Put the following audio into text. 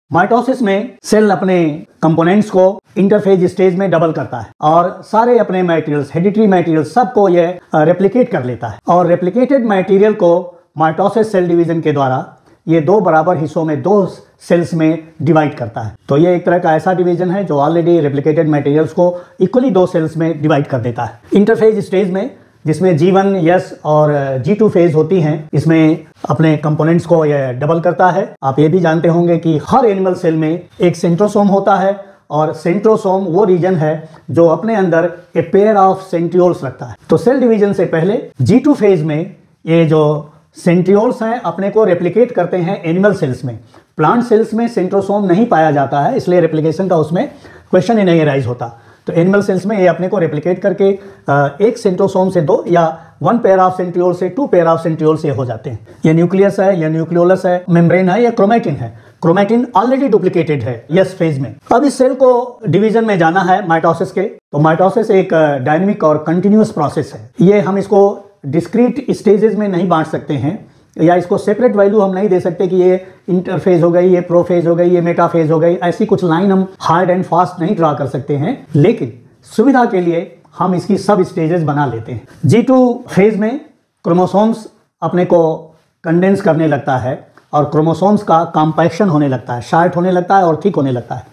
Mitosis में cell अपने components को इंटरफेज स्टेज में डबल करता है और सारे अपने मटेरियल्स, हेरिडिटरी मटेरियल्स, सबको ये रेप्लिकेट कर लेता है और रेप्लिकेटेड मटेरियल को माइटोसिस सेल डिवीजन के द्वारा ये दो बराबर हिस्सों में, दो सेल्स में डिवाइड करता है। तो ये एक तरह का ऐसा डिवीजन है जो ऑलरेडी रेप्लिकेटेड मटेरियल्स को इक्वली दो सेल्स में डिवाइड कर देता है। इंटरफेज स्टेज में, जिसमें G1, S और G2 फेज होती हैं, इसमें अपने कंपोनेंट्स को यह डबल करता है। आप ये भी जानते होंगे कि हर एनिमल सेल में एक सेंट्रोसोम होता है और सेंट्रोसोम वो रीजन है जो अपने अंदर ए पेयर ऑफ सेंट्रियोल्स रखता है। तो सेल डिवीजन से पहले G2 फेज में ये जो सेंट्रियोल्स हैं अपने को रेप्लिकेट करते हैं एनिमल सेल्स में। प्लांट सेल्स में सेंट्रोसोम नहीं पाया जाता है, इसलिए रेप्लिकेशन का उसमें क्वेश्चन ही नहीं राइज होता। तो एनिमल सेल्स में ये अपने को रेप्लिकेट करके एक सेंट्रोसोम से दो या वन पेयर ऑफ सेंट्रियोल से टू पेयर ऑफ सेंट्रियोल से हो जाते हैं। ये न्यूक्लियस है, या न्यूक्लियोलस है, मेम्ब्रेन है, या क्रोमैटिन है। क्रोमैटिन ऑलरेडी डुप्लीकेटेड है यस फेज में। अब इस सेल को डिवीजन में जाना है माइटोसिस के। तो माइटोसिस एक डायनेमिक और कंटिन्यूअस प्रोसेस है। ये हम इसको डिस्क्रीट स्टेजेस में नहीं बांट सकते हैं, या इसको सेपरेट वैल्यू हम नहीं दे सकते कि ये इंटरफेज हो गई, ये प्रोफेज हो गई, ये मेटाफेज हो गई। ऐसी कुछ लाइन हम हार्ड एंड फास्ट नहीं ड्रा कर सकते हैं, लेकिन सुविधा के लिए हम इसकी सब स्टेजेस बना लेते हैं। G2 फेज में क्रोमोसोम्स अपने को कंडेंस करने लगता है और क्रोमोसोम्स का कॉम्पैक्शन होने लगता है, शार्ट होने लगता है और थिक होने लगता है।